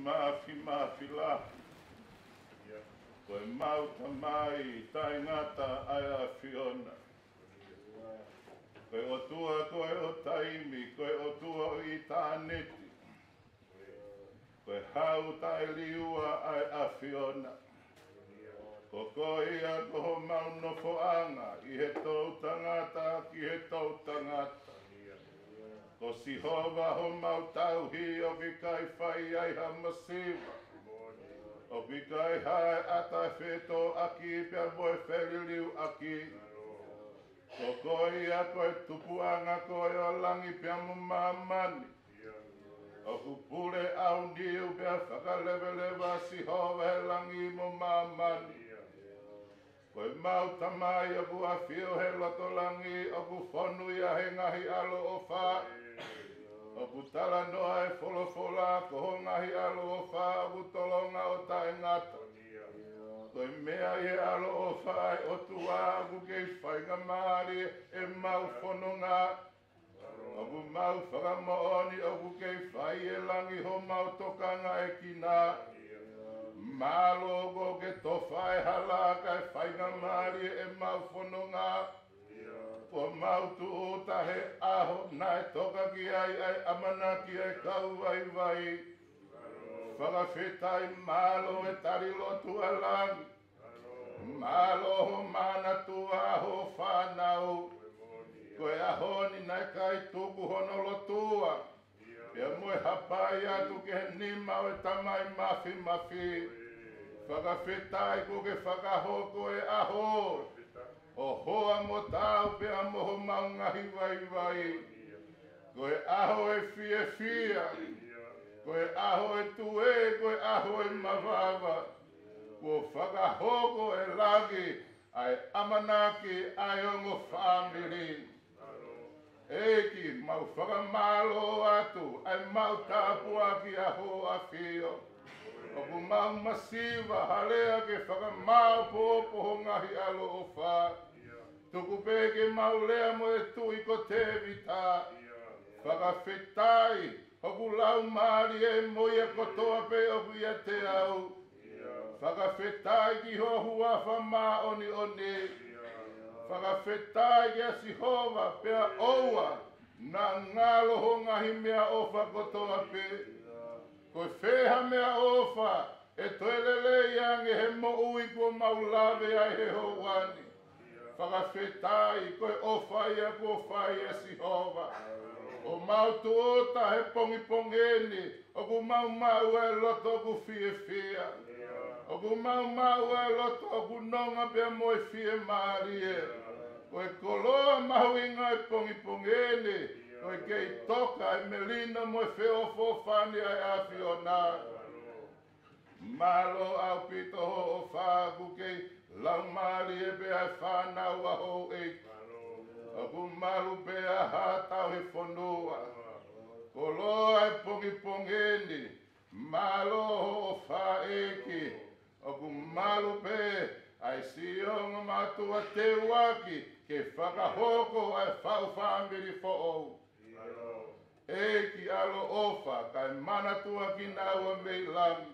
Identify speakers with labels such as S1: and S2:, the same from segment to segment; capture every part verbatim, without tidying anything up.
S1: mafi mafi la. Koe mau tamai tai ngata ai a Fiona. Koe o tua koe o taimi, koe o tua o i tāneti. Koe hau tai liua ai a Fiona. Ko koe ia koho mau no foanga, i he tau tangata ki he tau tangata. Ko si hova ho mau tau hi o ki kai whai ai ha masiva. O ki kai hae ata wheto aki pia moe wheriliu aki. Ko koe ia koe tupuanga koe o langi pia mo mamani. O ku pule au niu pia whakalewelewa si hova he langi mo mamani. Koe mau tamai o ku awhio he loto langi o ku whonu ia he ngahi alo o wha. O ku tala noa e wholofola ko ho ngahi alo o wha o ku tolonga o tae ngata. Koe mea i alo o wha o tua o ku kei whainga maari e mau whononga. O ku mau whakamooni o ku kei whai e langi ho mau tokanga e kina. Malo go ke tofai hala kai whainga maari e mau whononga. Ko mau tu o tahe aho nai toka ki ai ai amana ki ai kau vai vai. Whakawhetai malo e tari lotu alangi. Malo ho mana tua ho whanau. Koe ahoni nai kai tuku hono lotua. Pia moe hapai atu ke he nima o e tamai mafi mafi. Whakawhetai ko ke whakahoko e aho. O hoa mo tau pia moho maungahi vai vai. Koe aho e fia fia. Koe aho e tue, koe aho e mawava. Ko whakahoko e lagi ai amanaki ai ongo family. Eki mau whakamalo atu ai mau tāpua ki aho a fio. O ku mau masiva halea ke whakamau pōpoho ngahi alo o wha. Tuku pēke mau lea mo e tui ko te vita. Whakawhetai, o ku lau maari e moia kotoa pe o ku ia te au. Whakawhetai ki hohua whamā oni oni. Whakawhetai ki a Sihova pea oua. Na ngalo ho ngahi mea ofa kotoa pe. Koe wheha mea ofa, e toelele iange he mo ui kua maulave ai he ho wani. Whakawhetai koe ofa ia kua whai e Sihova. O mau tuota he pongi pongeni, o ku mau mau e loto ku fie fia. O ku mau mau e loto o ku nonga pia moe fie marie. Koe koloa mahu inga e pongi pongeni. Koe kei toka e melina mo e wheo fofani ai a Fiona. Malo au pito ho o whaku kei lau maari e bea whanau a ho e. O ku malu bea hatau he whanua. Ko loa e pongi pongeni. Malo ho o wha eki. O ku malu be ai sionga matua te waki ke whakahoko ai whau whambiri fo ou. Eki alo ofa kai manatua ki naua mei lami.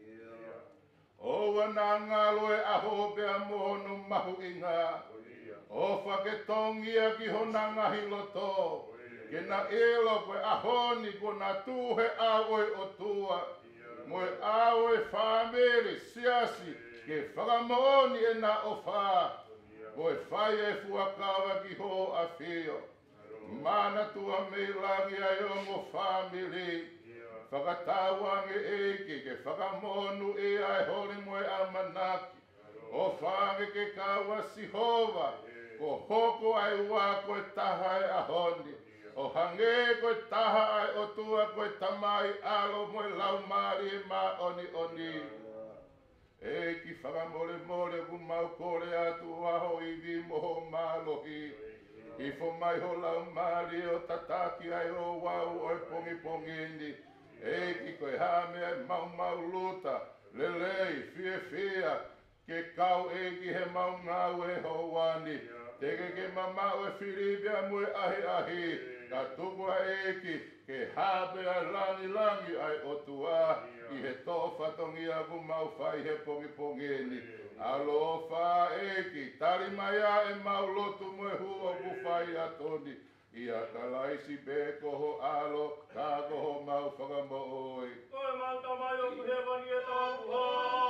S1: Oua nā ngalo e aho pea mohono mahu inga. Ofa ke tongia ki hona ngahi loto. Ke na ilo koe ahoni ko na tuhe aoe o tua. Moe aoe whamere siasi ke whakamooni e na ofa. Koe whai e fuakawa ki ho a fio. Mana tua mei langi ai ongo family. Whakatawange eke ke whakamonu e ai hori moe amanaki. O whange ke kawa Sihova. Ko hoko ai ua koe taha e ahoni. O hange koe taha ai o tua koe tamai alo moe lau maari e ma oni oni. Eki whakamole mole ku mau kore atu aho i vi moho malohi. I fo mai ho lau maari o tataki ai o wau o e pongi pongini. Eki koe hame ai mau mau luta. Lelei, fie fia. Ke kau eki he mau ngau e ho wani. Teke ke mamau e Filipia mue ahi ahi. Ka tuku a eki. ke habe a langi langi ai o tua i he tofa tongi a ku mau fai he pongi pongeni alofa e ki tari mai a e mau lotu mo e hua ku fai a toni ia kalaisi be koho alo ka koho mau whakamo oi
S2: koe mau tamai o ku he wani e tau ho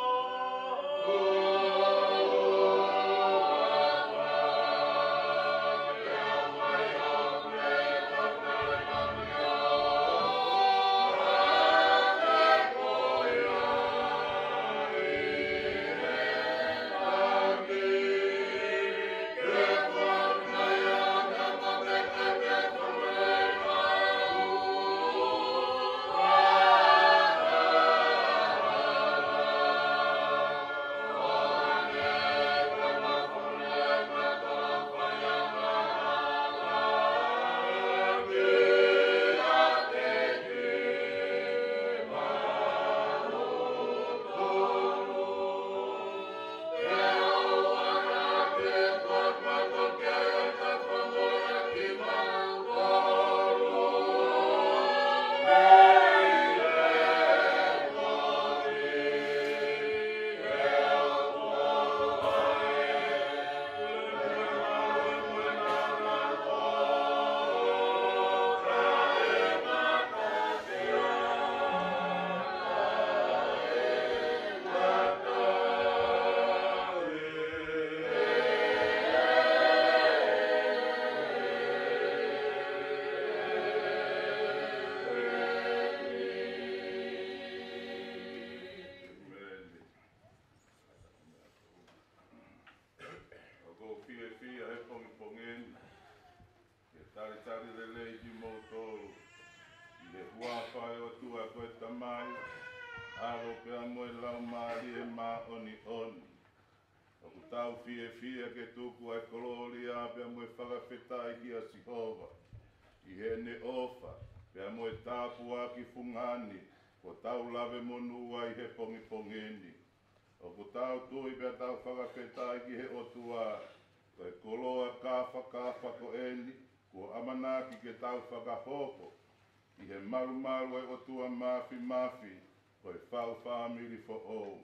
S2: fie fie ke tuku ai kololi a pia moe whakawhetai ki a Sihova. I he ne ofa, pia moe tāpu a ki fungani, ko tau lave monu ai he pongi pongeni. O ko tau tui pia tau whakawhetai ki he otua, ko e koloa kāwha kāwha ko eni, ko amanaki ke tau whakahoko. I he maru maru ai otua mafi mafi, ko e whau whamiri fo o.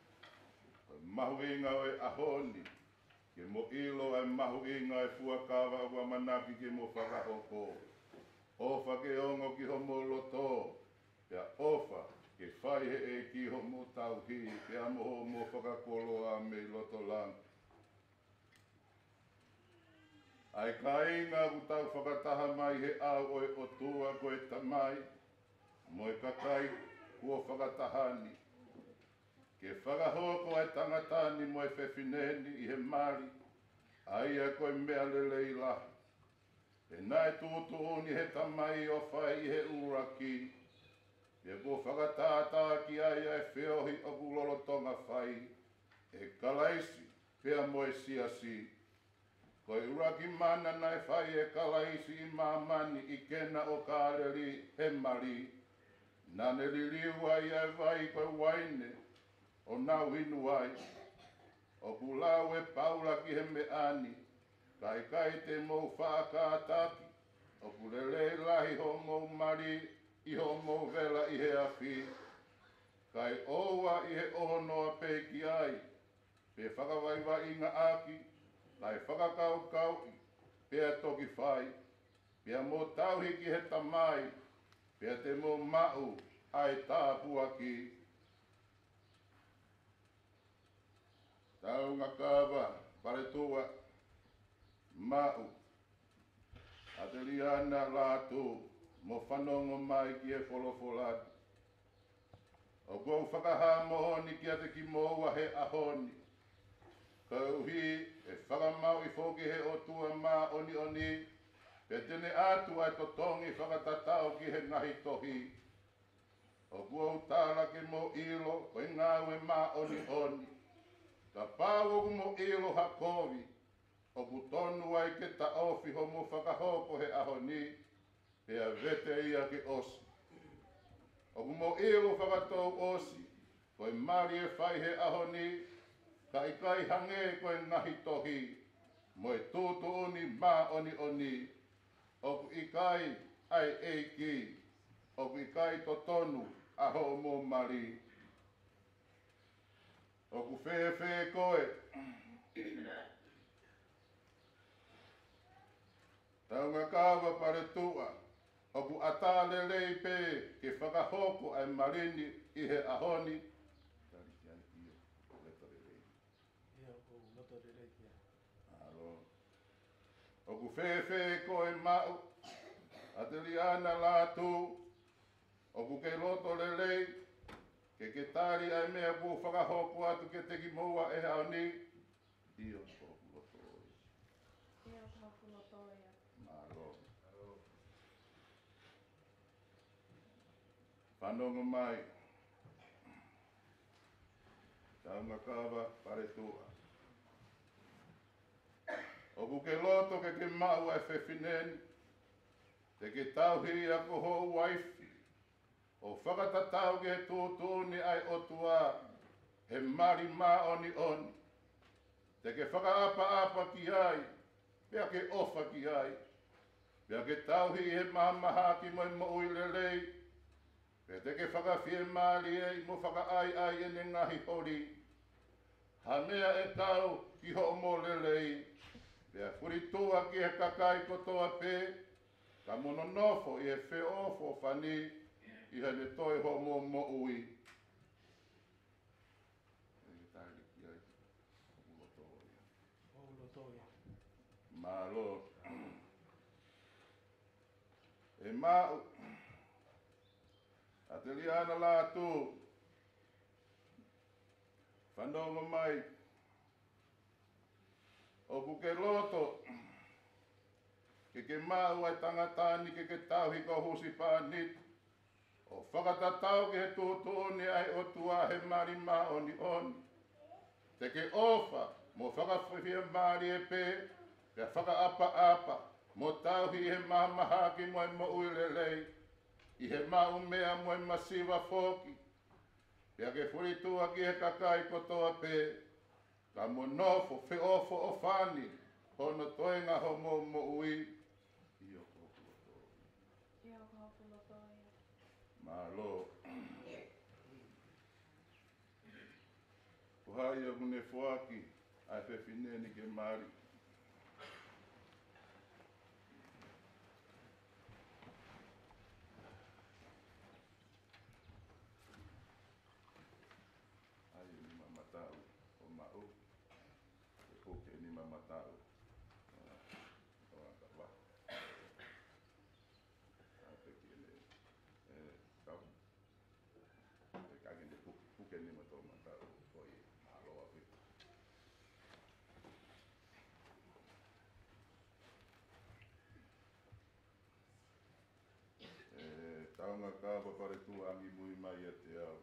S2: Mahu inga o e ahoni, ke mo ilo ai mahu inga e fuakawa ua manaki ke mo whakahoko. Ofa ke ongo ki homo loto, pia ofa ke whai he e ki homo tauhi, pia moho mo whakakoloa me loto lang. Ai ka inga ku tau whakataha mai he au o e otua ko e tamai, mo e kakai kua whakatahani. Ke whakahoko ai tangatani mo e whewhineni i he mari, ai a koe mea lelei lahi. E nai tūtu uni he tamai o whai i he uraki, e ko whakatātā ki ai ai whiohi o kulolo tonga whai, e kalaisi pia mo e siasi. Ko e uraki mana nai whai e kalaisi i mamani i kena o kāreri he mari, nane li liu ai ai vai koe waine, o nau inu ai, o kulau e paula ki he me ani, kai kai te mou whaakātaki, o kulele lahi ho mou mari, i ho mou vela i he awhi, kai oua i he ohonoa peiki ai, pe whakawaiwa inga aki, kai whakakau kau i, pea toki whai, pea mo tauhi ki he tamai, pea te mo mau ai tāpua ki. Tau ngā kawa, pare tua, mau. Ateli ana lātu, mo whanongo mai ki e wholofolati. O kou whakaha mohoni ki ate ki moua he ahoni. Kauhi e whakamau i whoki he otua mā oni oni, pe tene atu ai totongi whakatatao ki he ngahi tohi. O kou tāla ke mo ilo, o ngāwe mā oni oni. Ka pāwo mo ilo hakovi, o kutonu ai ke ta ofi ho mo whakahoko he ahoni, he a vete ia ke osi. O mo ilo whakatou osi, koe mari e whai he ahoni, ka ikai hange koe ngahi tohi, mo e tūtu oni mā oni oni, o ku ikai ai eiki, o ki kai to tonu a ho mo mari. O ku whee whee koe. Taunga kawa pare tua. O ku atale lei pe ke whakahoko ai marini i he ahoni. Tari ki ai iyo, leto le lei.
S3: Ia o loto re rei kia.
S2: Alo. O ku whee whee koe mau. A te liana lātu. O ku ke loto le lei. Ke ke tari ai mea ku whakahoko atu ke te ki moua e hao ni. Iyo ko loto oi.
S4: Ia o ka loto ia.
S2: Malo. Whanonga mai. Taunga kawa pare tua. O ku ke loto ke ke mau e whewhineni. Te ke tauhi a ko ho waifi. O whakatatau ke tūtūni ai o tua. He mari mā oni oni. Te ke whakaapa apa ki ai. Pea ke ofa ki ai. Pea ke tauhi he mahamaha ki moi mo ui lelei. Pea te ke whakawhie maari ei mo whaka ai ai ene ngahi hori. Ha mea e tau ki ho mo lelei. Pea furitua ki he kakai kotoa pē. Ka mono nofo i he whe ofo whani. I hane toi ho mo mo ui. E tāri ki ai. O loto ia.
S3: O loto ia.
S2: Malo. E mau. A te liana lātu. Whanonga mai. O ku ke loto. Ke ke mau ai tangatani ke ke tauhi ko husi pānit. O whakatatau ke he tūtūni ai o tua he mari mā oni oni. Te ke ofa mo whakawhia mari e pē. Pea whakaapa apa mo tauhi he mahamaha ki moi mo ui lelei. I he mau mea moi masiwa whoki. Pea ke whuritua ki he kakai kotoa pē. Ka mo nofo whi ofo o whani. Hono toenga ho mo mo ui. Iyo ko loto.
S4: Ia o ka loto ia.
S2: Malo. Kuhai o mune fuaki. Ai whewhineni ke mari. Ai ni mamatau o mau. E poke ni mamatau. O anga wa. Ai peki ele. E kau. E kage ne puke ni mato matau. Koi malo api. E taunga kawa pare tu angi mui mai e te au.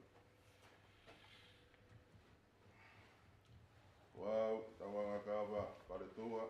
S2: Wow, taunga kawa pare tua.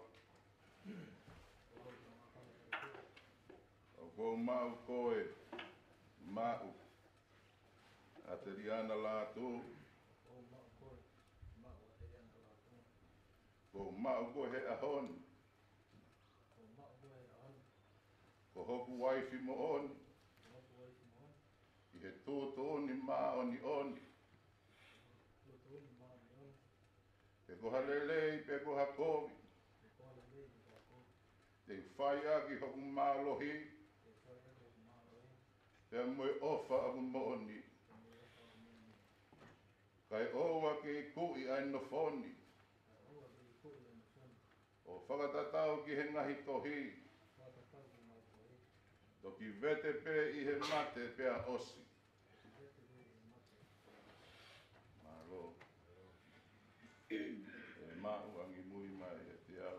S2: O ko mau koe. Mau. A te riana lātu.
S3: O mau koe. Mau a te ana lātu.
S2: Ko mau koe he ahoni.
S3: O mau koe a hana.
S2: Ko hoku waifi mo oni.
S3: O hoku waifi mo hana.
S2: I he tūtūni mā oni oni.
S3: O tūni maa ni hana.
S2: Pe ko halelei, pe ko hakovi.
S3: E koala lei ni ka koe.
S2: Te whai aki hoku mālohi.
S3: E whai ake o maa roi.
S2: Pe moe ofa aku mo oni.
S3: E me ofa o moni.
S2: Kai oa ke i kui ai no foni.
S3: A oa ke i koe ana whani.
S2: O whakatatau ki he ngahi tohi.
S3: Whakatau ki mai koe.
S2: Toki vete pe i he mate pea osi.
S3: E vete rei e mate.
S2: Malo. E mau angi mui mai e te au.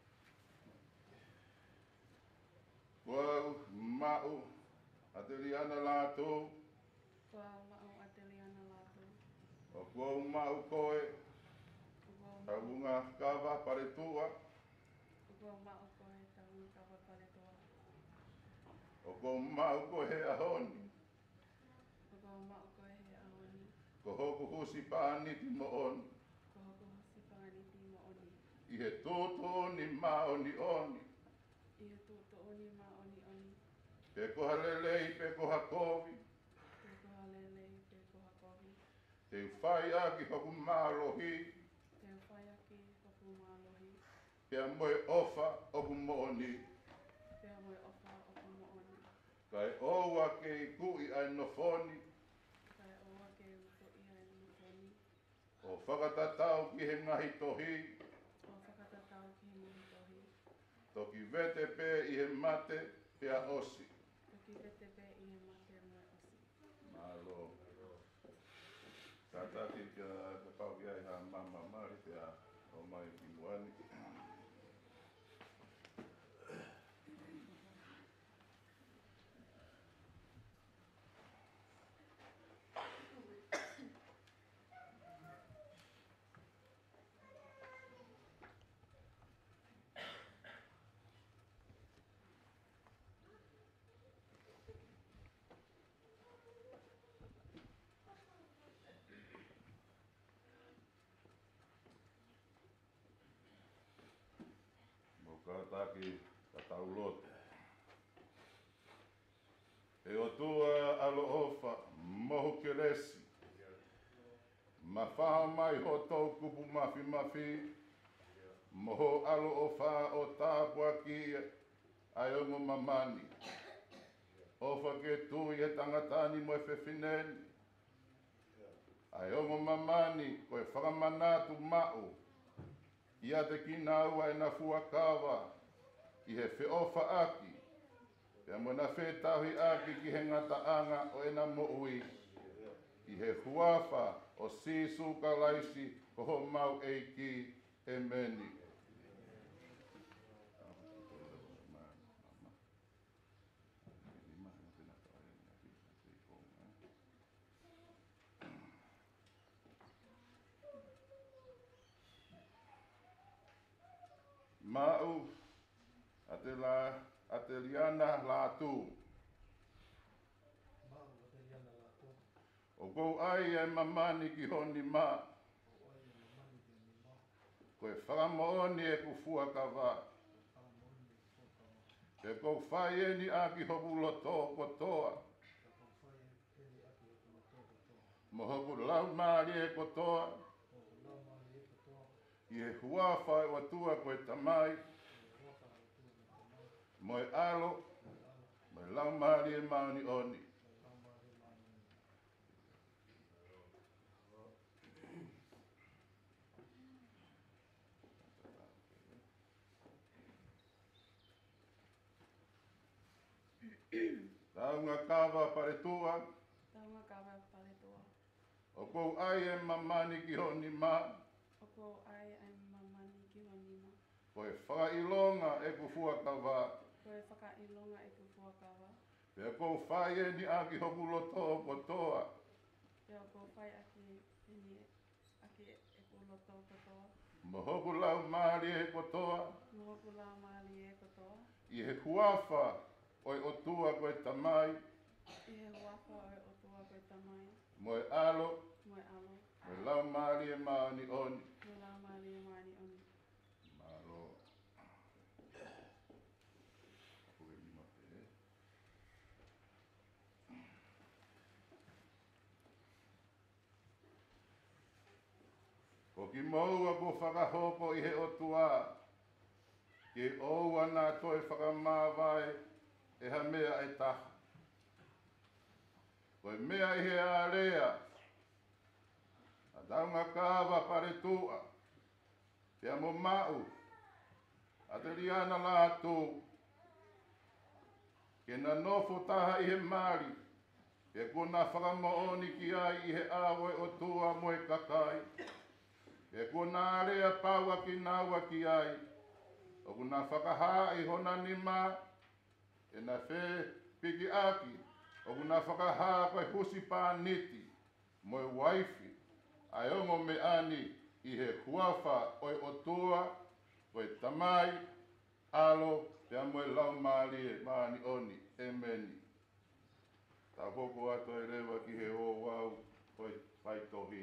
S2: Wau, mau. A te liana lātu.
S4: Kua mau a te liana lātu.
S2: O kua mau koe.
S4: Kua mau.
S2: Taunga kawa pare tua.
S4: Kua mau koe taunga kawa pare toa.
S2: O kua mau koe he ahoni.
S4: Kua mau koe he ahoni.
S2: Ko hoku husi pāniti mo oni.
S4: Ko hoku hosi pāni ti mo oni.
S2: I he tōtōni mā oni oni.
S4: I he tūto oni ma oni oni.
S2: Pe koha lelei, pe koha kovi.
S4: Te koha lelei, te koha kohi.
S2: Te whai aki hoku mālohi.
S4: Te whai aki hoku mālohi.
S2: Pea moe ofa oku mooni.
S4: Pea moe ofa oku mooni.
S2: Kai oua ke i kui ai nofoni.
S4: Kai oa ke uko i ai nukoni.
S2: O whakatatau ki he ngahi tohi.
S4: O whakatatau ki muri tohi.
S2: Toki vete pē i he mate pea osi.
S4: Toki vete pe i he mate moe osi.
S2: Malo. Tatati ka ka pau ki ai ha mama mari pea o mai ki muani. Kataki ka tauloto. E o tua alo ofa mohu ke lesi. Ma whaha mai ho tau kupu mafi mafi. Moho alo ofa o tāpua ki ai ongo mamani. Ofa ke tui he tangatani mo e whewhineni. Ai ongo mamani koe whakamanatu mao. Ia te kina ua e na fuakawa i he whiofa aki. Pea mo na whetahi aki ki he ngataanga o e na moui. I he huafa o sisu ka laisi koho mau eiki e meni. Mau ate la ate liana la tu.
S3: Mau o te liana la tō.
S2: O kou ai e mamani ki honi ma.
S3: O ai e mamani te ni ma.
S2: Koe whakamooni e ku fuakawa.
S3: Ala moni e whakawa.
S2: Pe kou whai e ni a ki hoku loto kotoa.
S3: Ka kau whai e ni aki o tō tō tō.
S2: Mo hoku lau maari e kotoa.
S3: O lau mani e katoa.
S2: I he huafa e watua koe tamai.
S3: O waka o tō ni tamai.
S2: Mo e alo.
S3: O ala.
S2: Mo e lau maari e maani oni.
S3: O lau mani e mani e.
S2: Taunga kawa pare tua.
S4: Taunga kawa pare toa.
S2: O kou ai e mamani ki honi ma.
S4: O kou ai ai mamani ki honima.
S2: Koe whakailonga e ku fuakawa.
S4: Koe whakailonga e ku fuakawa.
S2: Pea kou whai e ni a ki hoku loto kotoa.
S4: Pea kou whai aki ini aki e ku loto kotoa.
S2: Mo hoku lau maari e kotoa.
S4: Noho ku la maali e kotoa.
S2: I he huafa oi o tua koe tamai.
S4: I he waka o o tua koe tamai.
S2: Mo e alo.
S4: Mo e alo.
S2: Mo e lau maari e maani oni.
S4: Mo la maali e maani oni.
S2: Malo. Koe lima pe. Ko ki maua ko whakahoko i he o tua. Ke oua nā toi whakamāwai e ha mea e taha. Koe mea i he ārea. A taunga kāwa pare tua. Pea mo mau. A te riana lātū. Ke na nofo taha i he māri. Ke kona whakamooni ki ai i he awe o tua mo e kakai. Ke kona area paua ki naua ki ai. O kuna whakaha i hona ni mā. E na whē piki aki. O kuna whakaha koe husi pāniti. Mo e waifi. Ai ongo me ani i he huafa oi o tua. Koe tamai. Alo. Pea mo e lau maari e maani oni. E meni. Tā koko ato e rewa ki he o wau. Koe whai tohi.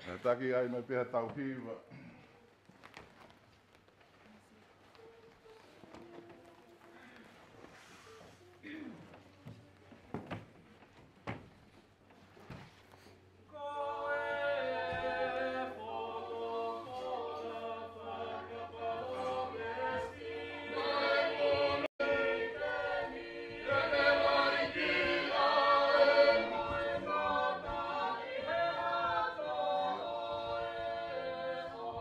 S2: Na taki ai mai pēha tau hiwa.
S1: Oh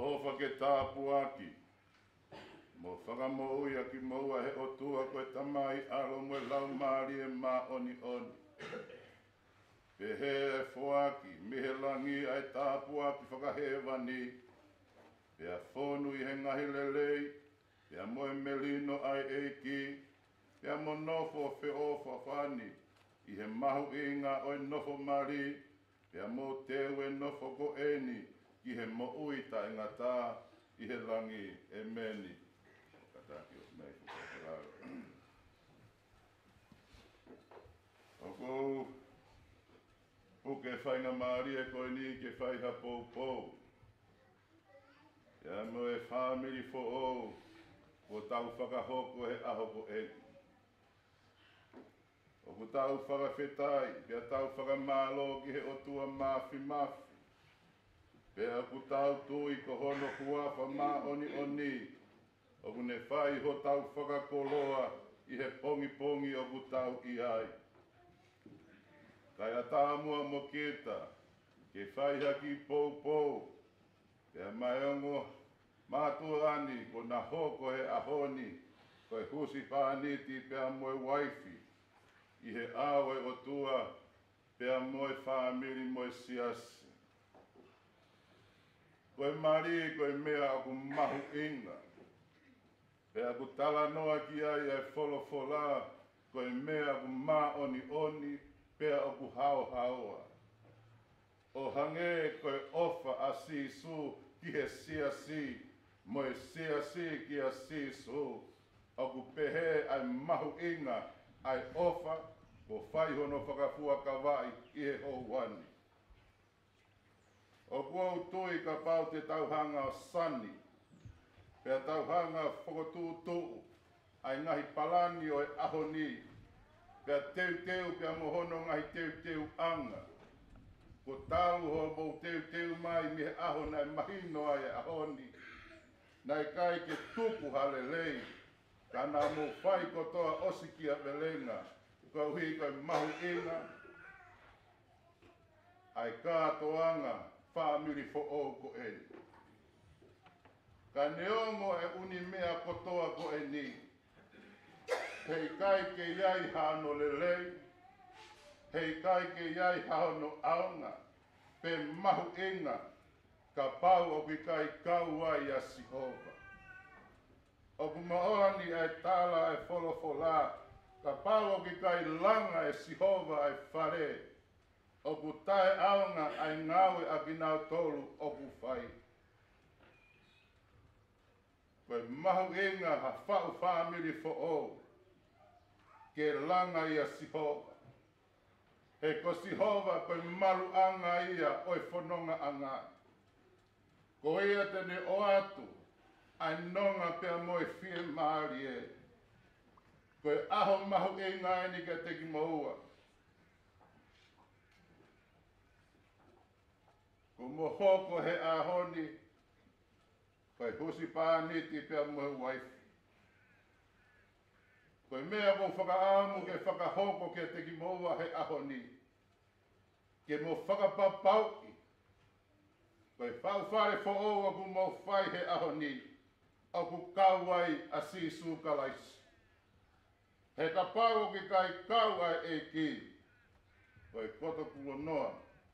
S2: Ofa ke tāpu aki. Mo whakamoia ki maua he o tua koe tamai alo mo lau maari e mā oni oni. Pehe e whoaki, mihe langi ai tāpu aki whakahewa ni. Pea whonu i he ngahi lelei, pea moe melino ai eiki, pea mo nofo whe ofa whani. I he mahu inga oi nofo mari, pea mo teu e nofo ko eni, ki he mo uita e ngatā, i he langi e meni. Kataki o mei whakarau. Oko, puke whainga maari e koe ni ke whaiha pou pou. Ia mo e whamiri fo o, o tau whakahoko he aho ko eni. O ku tau whakawhetai, pia tau whakamālo ki he o tua mafi mafi. Pea ku tau tui ko hono kuafa mā oni oni. O ku ne whai ho tau whakakoloa i he pongi pongi o ku tau i ai. Kai a tāmua mo kita, ke whai haki pou pou. Pea mai ongo mātua ani ko na hoko he ahoni, koe husi pāniti pea moe waifi. I he awe o tua, pea moe whamiri moe siasi. Koe mari koe mea aku mahu inga. Pea ku tala noa ki ai e wholo whola, koe mea aku mā oni oni, pea aku hao haoa. O hange koe ofa a sisu ki he siasi, moe siasi ki a sisu. Aku pehe ai mahu inga, ai ofa, ko whai hono whakafua ka wai i he ho wani. O kua utui ka pau te tauhanga o sani, pea tauhanga whakotūtū, ai ngahi palani o e ahoni, pea teu teu pea mohono ngahi teu teu anga. Ko tau ho mou teu teu mai mi he aho nai mahino ai e ahoni, nai kai ke tupu halelei, ka nā mō whai kotoa osiki a belenga, ka hui kai mahu inga, ai kātoanga whamiri fo o ko eni. Ka neongo e uni mea kotoa ko eni, hei kai ke iai hano lelei, hei kai ke iai hano aunga, pe mahu inga, ka pau o ki kai kauai a Sihova. O ku maoani e tala e wholofola, ka pau o ki kai langa e Sihova e whare, o ku tae aunga ai ngawe a ki nau tolu o ku whai. Koe mahu inga ha whau whamiri fo o, ke langa i a Sihova. He ko Sihova koe maru anga ia oi whanonga anga. Ko ia tene o atu, ai nonga pea moe fie maari e. Koe aho mahu e ngai ni ka teki maua. Ko mo hoko he ahoni, koe husi pāniti pea moe waifi. Koe mea mo whakaamu ke whakahoko ke teki maua he ahoni. Ke mo whakapapauki. Koe whauwhare fo o aku mo whai he ahoni. Aku kauai a sisu kalaisi. He ka pau ki kai kauai e ki. Koe koto kulo noa.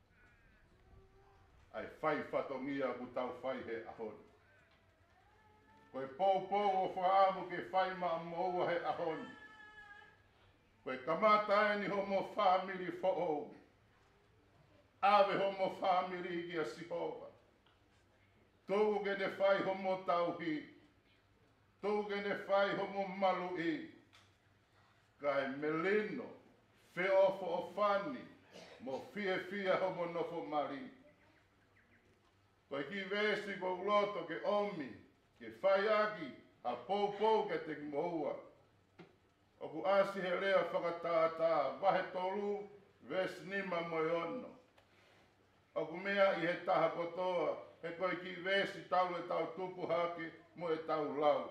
S2: Ai whai whatongia ku tau whai he ahoni. Koe pou pou o whaamu ke whai maa moua he ahoni. Koe kamata e ni homo whamiri fo o. Awe homo whamiri ki a Sihova. Tōu ke ne whai homo tauhi. Tōu ke ne whai homo malu i. Kai melino, whiofo o whani, mo fie fia homo nofo mari. Koe ki vesi ko uloto ke omi, ke whai aki, a pou pou ke te moua. O ku asi he lea whakatātā, wahe tolu, ves nima moi ono. O ku mea i he taha kotoa, he koe ki vesi tau e tau tupu haki, mo e tau lau.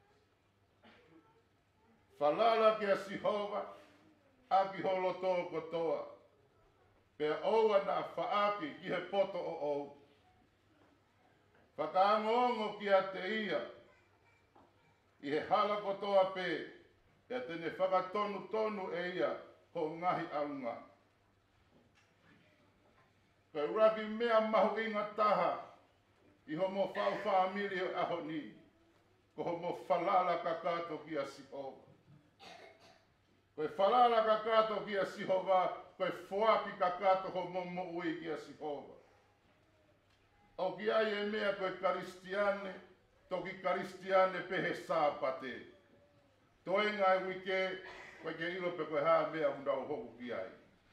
S2: Whalala ki a Sihova, aki holo tō kotoa. Pea oua nā whaaki ki he poto o ou. Whakaangongo ki a te ia. I he hala kotoa pē. Ia tene whakatonu tonu e ia. Ho ngahi aunga. Kai uraki mea mahu inga taha. I ho mo whau whaamiri o aho ni. Ko ho mo whalala kakato ki a Sihova. Koe whalala kakato ki a Sihova. Koe whoaki kakato ho mo mo ui ki a Sihova. O ki ai e mea koe karistiane. Toki karistiane pehe sāpate. Toi ngai wike. Koe ke ilo pe koe haa mea undau hoku ki ai.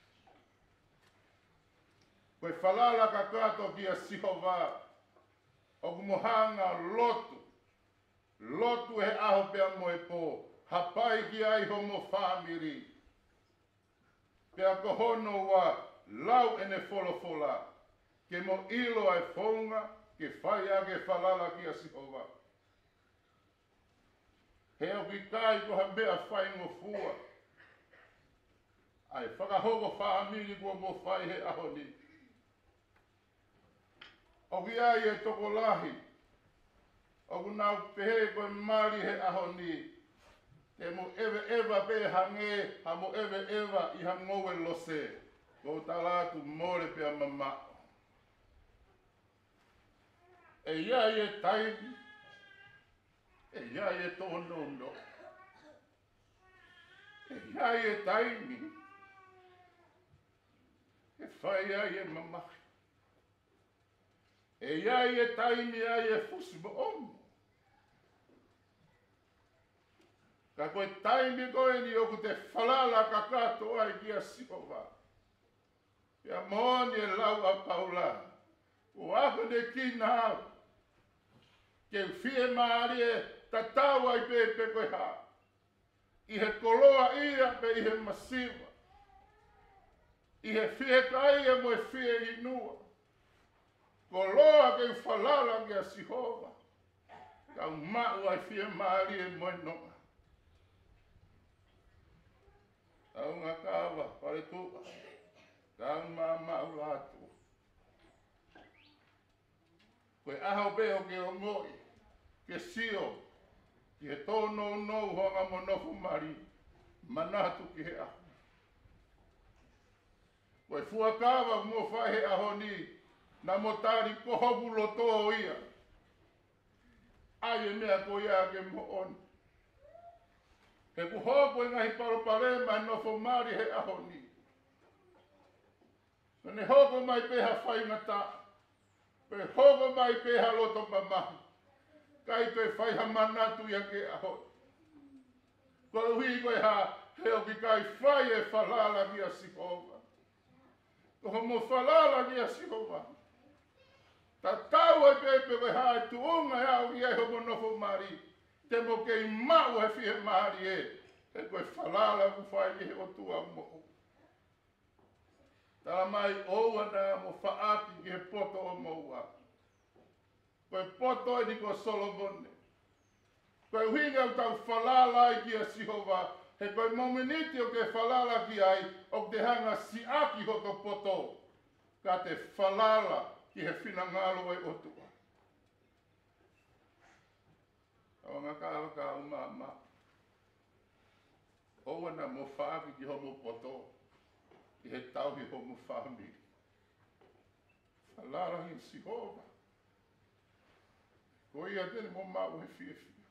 S2: Koe whalala kakato ki a Sihova. O kumohanga lotu. Lotu he aho pea moe po. Hapai ki ai homo whamiri. Pea kohono wa lau ene folofola. Ke mo ilo ai whaunga. Ke whai a ke whalala ki a Sihova. He o ki kai ko ha mea whai ngo fua. Ai whakahoko whamiri kua mo whai he aho ni. O ki ai e toko lahi. O ku nau pehe koe mari he aho ni. Te mo ewe ewa pe hange, ha mo ewe ewa i ha ngowe lose. Ko talatu more pea mama. E ia e taimi. E ia e tono no. E ia e taimi. E whai ai e mama. E ia e taimi ai e fusi mo omu. Ka koe taimi koe ni oku te whalala kakato ai ki a Sihova. Ia mooni e lau a paula. O ako ne ki nao. Ke fie maari e tatau ai pe pe koe ha. I he koloa ia pe i he masiva. I he fie kai e mo e fie inua. Koloa ke whalala ki a Sihova. Ka umau ai fie maari e mo e noa. Au ngā kāwa, pare tūka. Ka mā mau lātu. Koe ahau beho ke o ngoi. Ke sio. Ki he tōno nou honga mo nofu mari. Manatu ki he aho. Koe fua kāwa mo whai he aho ni. Na mo tāri kohobu loto o ia. Ai e mea ko ia ke mo oni. He ku hopo i ngahi paroparema e nofo mari he aho ni. Ne hoko mai peha whaingata. Pe hoko mai peha loto mamahi. Kai pe whaiha manatu ia ke aho. Koe hui koe ha heo ki kai whai e whalala ki a Sihova. Koho mo whalala ki a Sihova. Ta tau e pepe koe ha e tuunga e au i e homo nofo mari. Te mo kei mau he fie mahari e. E koe whalala ku whai ki he o tua mo. Tala mai oua na mo whaaki ki he poto o moua. Koe poto e ni ko Solomone. Koe huinga u tau whalala i ki a Sihova. He koe momeniti o ke whalala ki ai. O te hanga si aki ho to poto. Ka te whalala ki he whinangalo e o tua. O ngā kāwa kā umama. Oua na mo whaaki ki homo poto. I he tauhi homo whaami. Whalara hi Sihova. Ko ia tene mo mau he fia fia.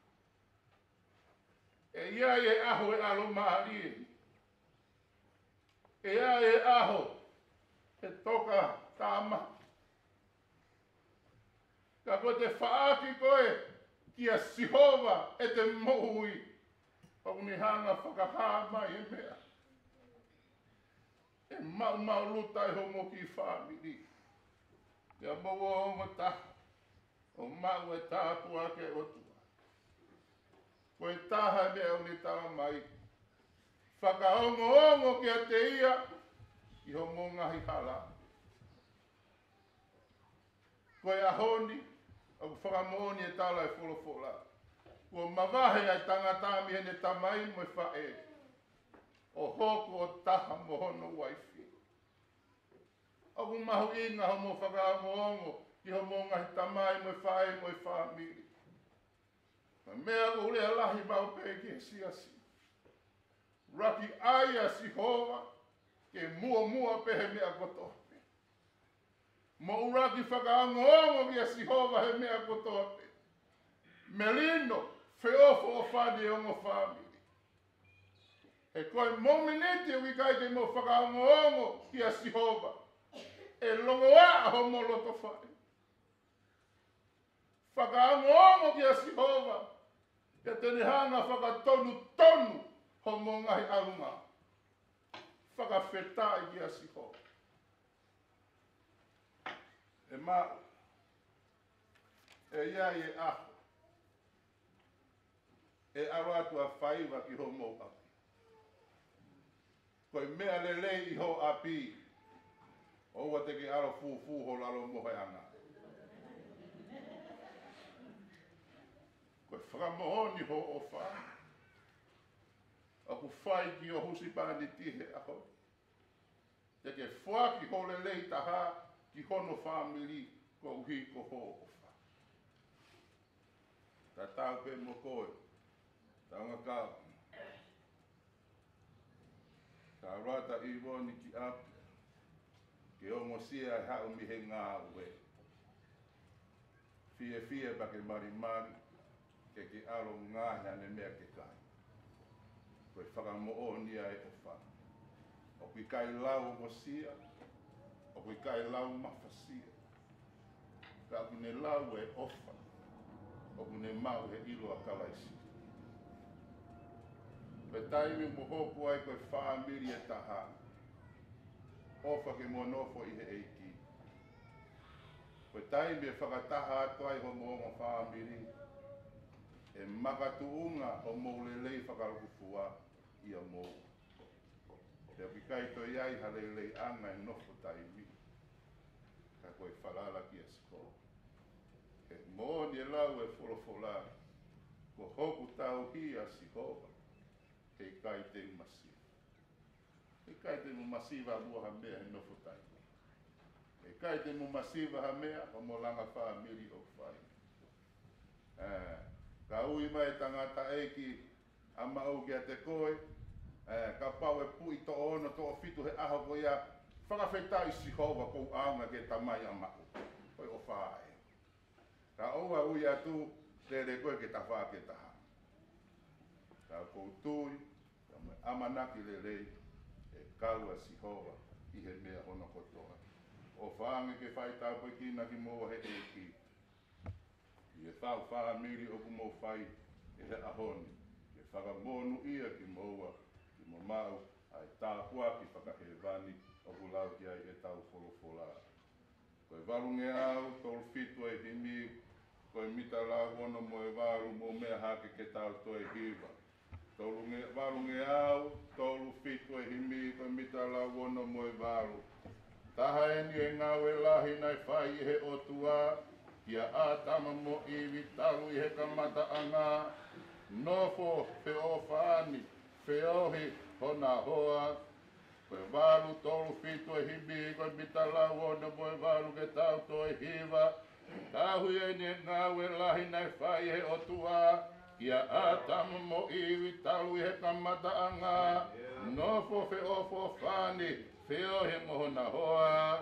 S2: E ia e aho e alo maari e. E ia e aho. E toka tāma. Ka ko te whaaki koe. Ki a Sihova e te mohui. O ni hanga whakahaa mai e mea. E mau mau luta e homo ki whamiri. Ia maua o mata. O mau e tāpua ke otua. Koe taha mea o ni tala mai. Whakaongo ongo ki a te ia. I homo ngahi hala. Koe ahoni. O whakamoni e tala e wholofola. Kua mawahe ai tangatami hene tamai mo e whae. O hoko o taha mohono waifi. O ku mahu inga homo whakaongo ongo. ki ho monga he tamai mo whae mo whaamiri. Ma mea ko lea lahi mau pe ki he siasi. Raki aia si hoa ke mua mua pe he mea kotoa. Mo uraki whakaangoongo ki a si hoa he mea kotoa pe. Melino, feofo o whani ongo whaamiri. E koe mominete wikai te mo whakaangoongo ki a si hoa. E longo a ho mo loto whae. Whakaangoongo ki a si hoa. Ke tene hanga whakatonu tonu ho mo ngahi arunga. Whakawhetai ki a si hoa. E mā, e iai e aho. E aro atu a whaiwa ki ho mou api. Koe mea lelei i ho api. Oua te ki aro fufu ho lalo mohe anga. Koe whakamohoni ho o whai. Aku whai ki o husi pāni tihe aho. Te ke whaki ho lelei taha ki hono whamiri ko uhi ko ho o wha. Ta tau pe mo koe. Taunga kau. Ka rata i roni ki api. Ke o mosia e hau mi he ngā ue. Fie fie pa ke mari mari. Ke ke aro ngāhi ane mea ke kai. Koe whakamo o nia e o wha. O kui kai lau mosia. O kui kai lau mawhasia. Ka kune lau e ofa. O kune mau he ilo a kalaisi. Pe taimi mo hopu ai koe whaamiri e taha. Ofa ke monofo i he eiki. Pe taimi e whakataha atu ai ho moonga whaamiri. E makatuunga o moulelei whakarukufua i a mou. Te apikai to iai halelei anga e nofo taimi. Ka koe whalala ki a sko. E mooni e lau e wholofola. Ko hoku tau hi a si hova. Kei kai te umasiva. Kei kai te umasiva mua ha mea he nofo taimi. Kei kai te umasiva ha mea o mo langa wha miri o whai. Eh, ka ui mai tangata eiki a mau ki a te koe. Eh, ka pau e pui to ono to o fitu he aho ko ia whakawhetai si hova kou aunga ke tamai a maku. Koi o whae. Ka oua ui atu te re koe ke ta wha ke taha. Ka koutui, ka me amanaki le rei, e kaua si hoa i he mea hono kotoa. O whaange ke whai tau koe kina ki moa he eiki. I e whau whaa miri o kumo whai e he ahoni. E whakamonu ia ki moa, ki mo mau, ai tāpua ki whakahewani o kulau ki ai e tau wholofola. Koe warunge au, tolu fitu e himi, koe mita la wono mo e waru mo mea hake ke tau to e hiva. Tolu warunge au, tolu fitu e himi, koe mita la wono mo e waru. Taha eni e ngau e lahi nai whai i he otua, kia ātama mo iwi talu i he kamata anga, nofo fe o whaani, fe ohi hona hoa, koe waru tolu fitu e himi, koe mita la wono mo e waru ke tau to e hiva, tahu eni e ngau e lahi nai whai i he otua, kia ātama mo iwi talu i he kamata anga, nofo fe o whaani, fe ohi mo hona hoa.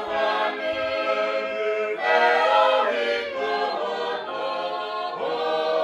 S2: Oh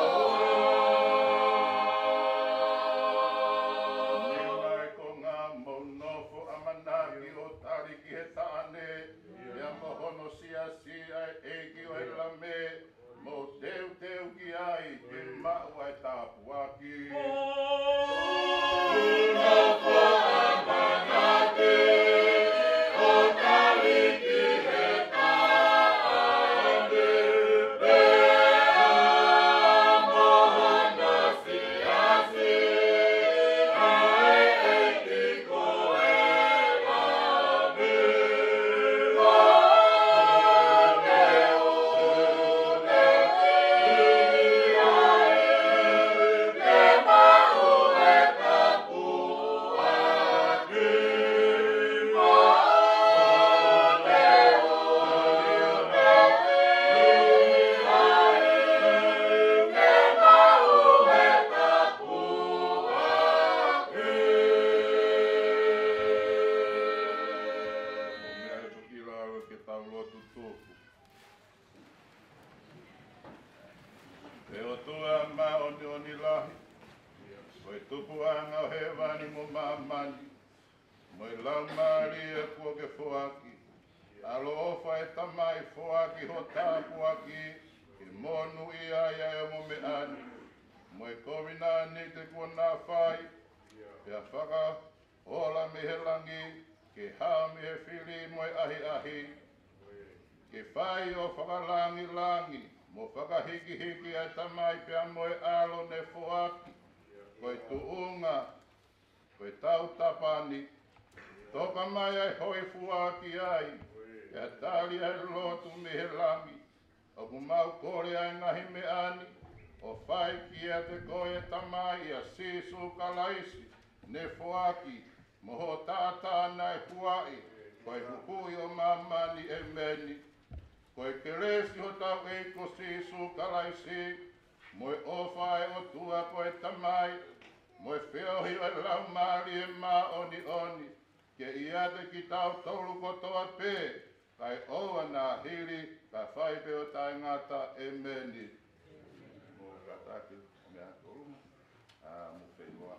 S2: Me o tua ma o ni o ni lahi. Koe tupu anga o he wani mo mamani. Moi lau maari e kua ke fuaki. Alo ofa e tamai fuaki ho tāpu aki. Ke monu i aia e mo me ani. Moi kovina ni te kua nā whai. Pea whaka ola me he langi. Ke hao me he whiri moi ahi ahi. Ke whai o whakalangi langi. Mo whakahiki hiki e tamai pea moi alo ne fuaki. Koe tuunga. Koe tau tapani. Toka mai ai hoi fuaki ai. Ia tali ai lotu me he langi. O ku mau kore ai ngahi me ani. O whai ki a te koe tamai ia sisu kalaisi. Ne fuaki. Moho tātā nai huai. Koe huhui o mamani e meni. Koe keresi ho tau e ko sisu kalaisi. Moe ofa e o tua koe tamai. Moe whiohi o lau maari e ma oni oni. Ke ia te ki tau tolu kotoa pē. Kai oa nā hiri, ka whai peo tai ngata e meni. Mo kataki, mea tolu. Mo whenua.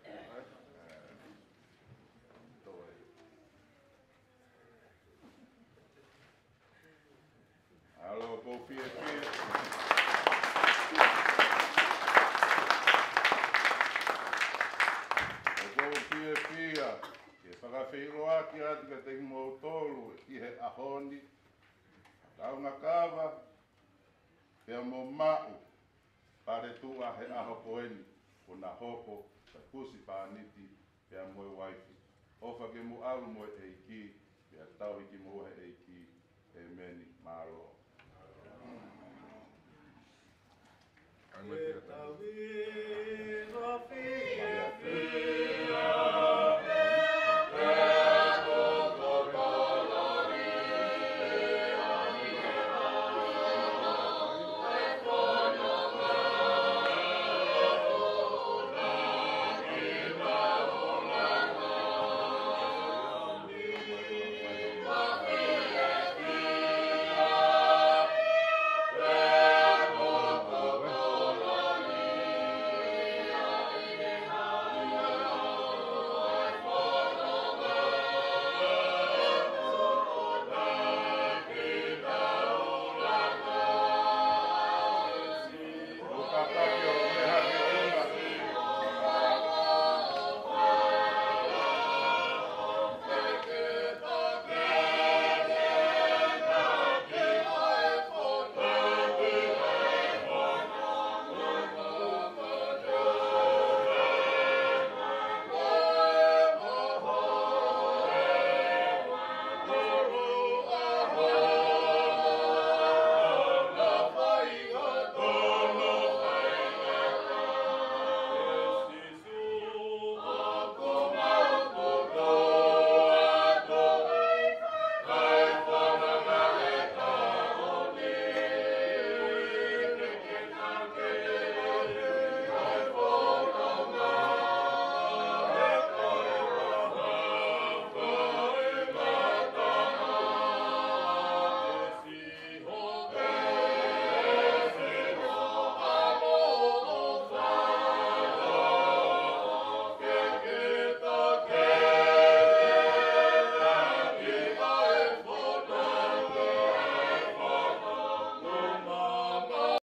S2: Toi. Alo, ko pia pia. Ko pia pia. Ke whakawhiroa ki atu ka te mo tolu i he ahoni. Tau ngā kawa, pea mo mau, pare tu a he aho koeni, o nā hoko, ka kusi pāniti, pea moe waifi. Ofa ke mo alu moe e ki, pea tau hiki mo he e ki, e meni mālo.
S5: E tawi